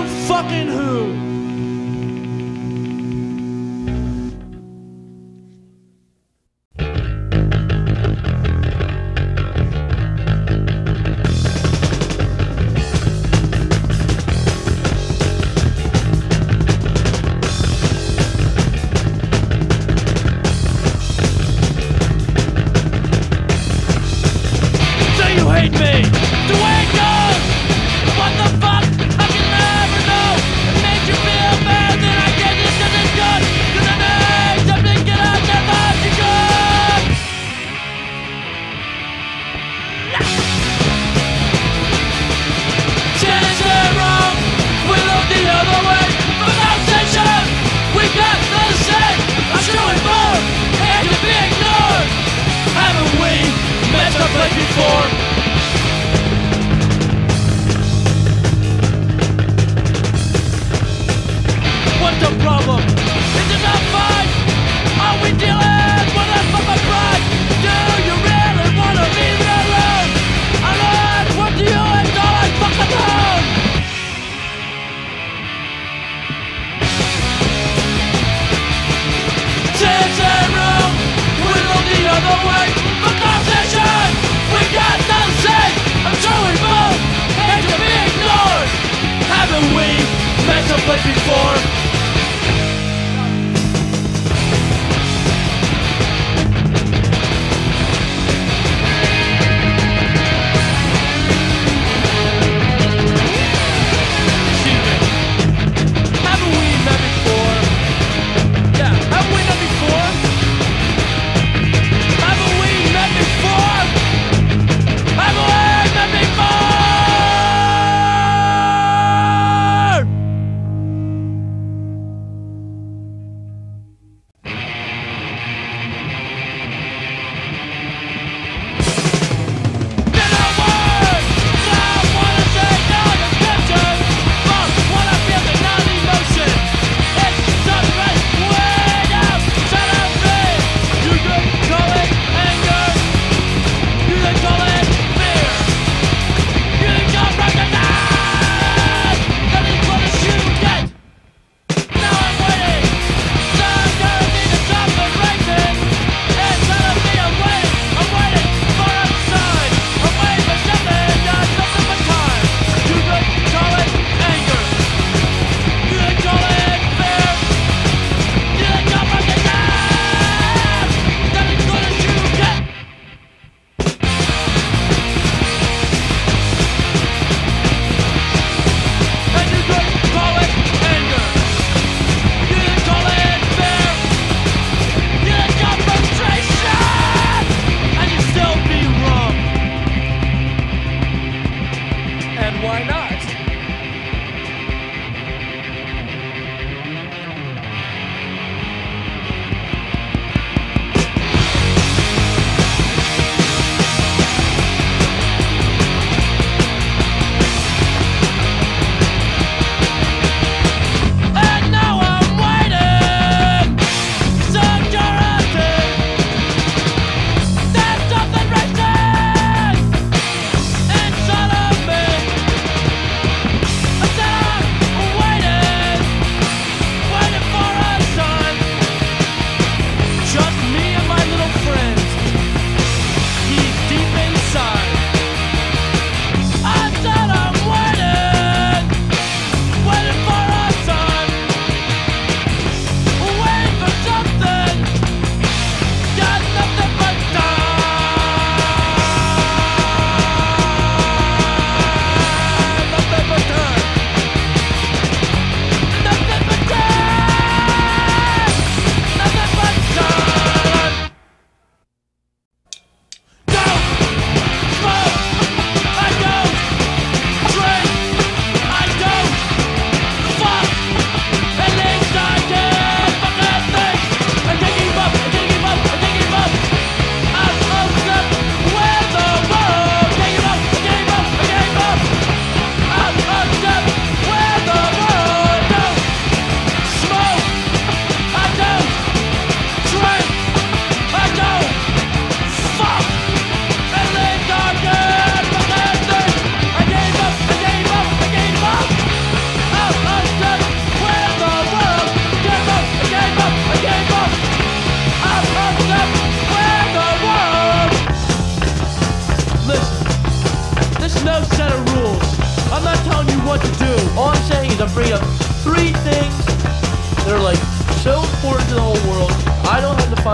fucking who?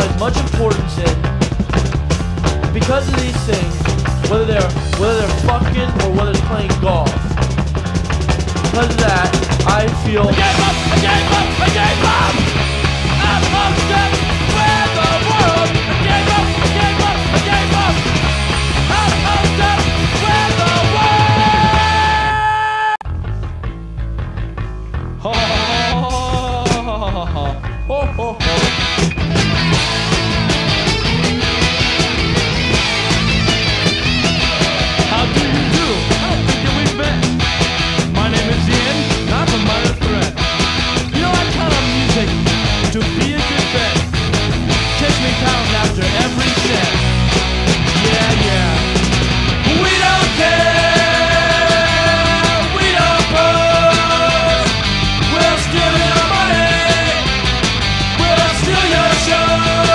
place much importance in because of these things, whether they're fucking or whether they're playing golf. Because of that, I feel I gave up, I gave up, I gave up! I'm upset with the world! I gave up, I gave up, I gave up! I'm upset with the world! Ho ho ho ho. How do you do? I don't think that we've met. My name is Ian, and I'm a minor threat. You know, I count on music to be a good bet. Chase me down after every set. Yeah, yeah. We don't care. We don't pose. We'll steal your money. We'll steal your show.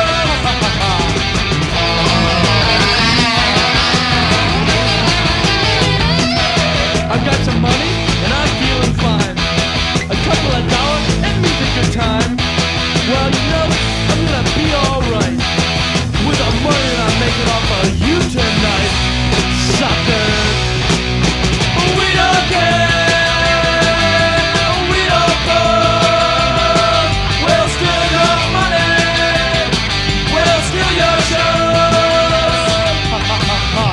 I've got some money and I'm feeling fine. A couple of dollars and me's a good time. Well, you know, I'm gonna be alright with the money that I'm making off of you tonight, suckers. We don't care. We don't pose. We'll steal your money. We'll steal your show. Ha ha ha ha.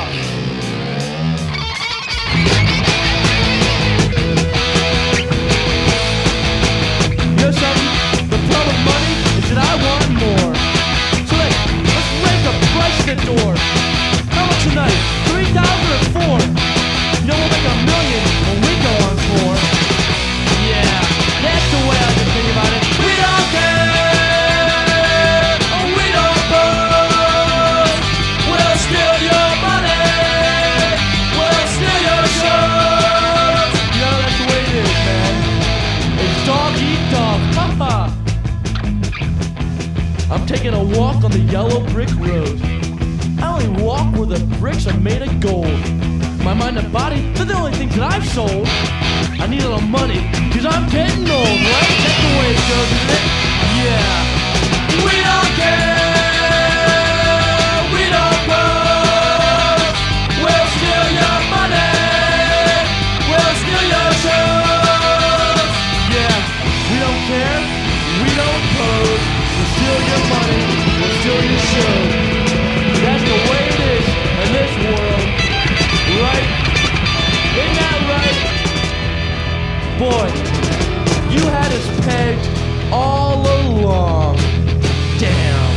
You know something? The problem with money is that I want more. So let's raise the price at the door. How much tonight? 3,000 or 4? You know we'll make $1 million when we go on tour. Yeah, that's the way I can think about it. We don't care. We don't pose. We'll steal your money. We'll steal your show. You know that's the way it is, man. It's dog eat dog. Ha ha. I'm taking a walk on the yellow brick road. I only walk where the bricks are made of gold. My mind and body, they're the only things that I've sold. I need a little money, cause I'm getting old, right? That's the way it goes, isn't it? Yeah. We don't care. We don't pose. We'll steal your money. We'll steal your shows. Yeah. We don't care. We don't pose. We'll steal your money. We'll steal your shows. That's the way it is in this world. Right? Isn't that right? Boy, you had us pegged all along. Damn.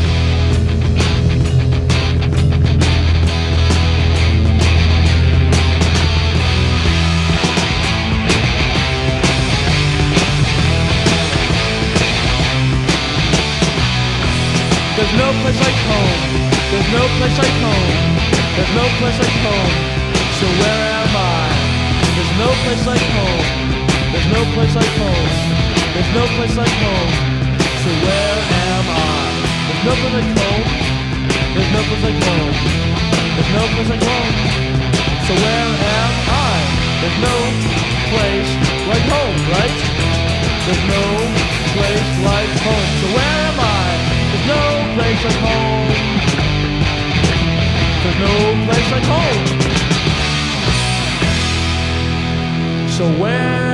There's no place like home. There's no place like home. There's no place like home. So where am I? There's no place like home. There's no place like home. There's no place like home. So where am I? There's no place like home. There's no place like home. There's no place like home. So where am I? There's no place like home, right? There's no place like home. So where am I? There's no place like home. There's no place like home. So where